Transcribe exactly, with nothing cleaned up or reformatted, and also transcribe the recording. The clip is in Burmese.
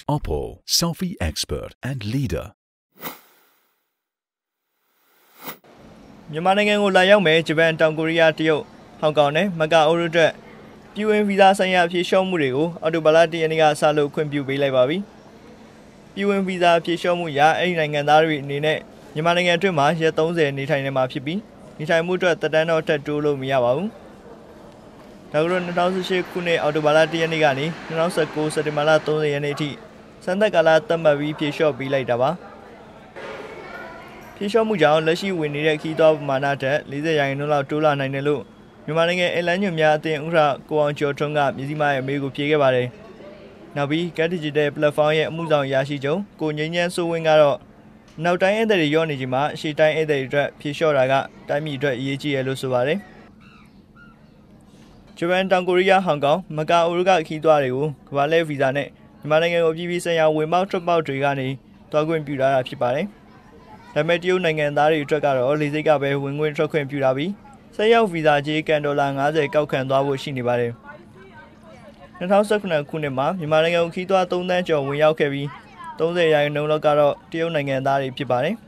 Oppo, selfie expert and leader. မြန်မာနိုင်ငံကိုလာရောက်မယ်ဂျပန်တောင်ကိုရီးယားတရုတ်ဟောင်ကောင်နဲ့မကာအိုတို့အတွက်ပြည်ဝင်ဗီဇာဆိုင်ရာဖြေလျှော့မှုတွေကိုအော်တိုဘာလတရက်နေ့ကစလို့ခွင့်ပြုပေးလိုက်ပါပြီပြည်ဝင်ဗီဇာဖြေလျှော့မှုရအဲ့ဒီနိုင်ငံသားတွေအနေနဲ့မြန်မာနိုင်ငံအတွင်းမှာရက်သုံးဆယ်နေထိုင်နေမှာဖြစ်ပြီးနေထိုင်မှုအတွက်တက်တန်းတော့ထပ်တိုးလို့မရပါဘူးဒါကလို့၂၀၁၈ခုနှစ်အော်တိုဘာလတရက်နေ့ကနေ၂၀၁၉စက်တင်ဘာလ၃၀ရက်နေ့အထိစံသက်ကာလသတ်မှတ်ပြီးဖြေလျှော့ပေးလိုက်တာပါဖြေလျှော့မှုကြောင့်လက်ရှိဝင်နေတဲ့ခီးသွွားပမာဏထက်၄၀ရာခိုင်နှုန်းလောက်တိုးလာနိုင်တယ်လို့မြန်မာနိုင်ငံအလန်းညွန်များအသင်းဥက္ကဋ္ဌကိုအောင်ကျော်ထွန်းကမြစည်းမရဲ့အမေကိုဖြေခဲ့ပါတယ်။နောက်ပြီး Get Digital Platform ရဲ့အမှုဆောင်ရရှိချုပ်ကိုငိမ့်ညမ်းစိုးဝင်းကတော့နောက်တိုင်းဧည့်သည်တွေရောနေချိန်မှာအရှိတိုင်းဧည့်သည်တွေအတွက်ဖြေလျှော့တာကတိုင်းပြည်အတွက်အရေးကြီးရလို့ဆိုပါတယ်။ဂျပန်တောင်ကိုရီးယားဟောင်ကောင်မကာအိုတို့ကခီးသွွားတွေကိုကမ္ဘာလဲဗီဇာနဲ့မြန်မာနိုင်ငံကိုပြည်ပဆိုင်ရာဝင်ပေါက်ထွက်ပေါက်တွေကနေတွားခွင့်ပြုထားတာဖြစ်ပါတယ်။ဒါပေမဲ့တရုတ်နိုင်ငံသားတွေအတွက်ကတော့လေဆိပ်ကပဲဝင်ခွင့်ထွက်ခွင့်ပြုထားပြီးဆက်ရောက်ဗီဇာကြေးကန်ဒေါ်လာ၅၀ကောက်ခံသွားဖို့ရှိနေပါတယ်။၂၀၁၇ခုနှစ်မှာမြန်မာနိုင်ငံကိုခီးသွွား၃သန်းကျော်ဝင်ရောက်ခဲ့ပြီး၃၀ရာခိုင်နှုန်းလောက်ကတော့တရုတ်နိုင်ငံသားတွေဖြစ်ပါတယ်။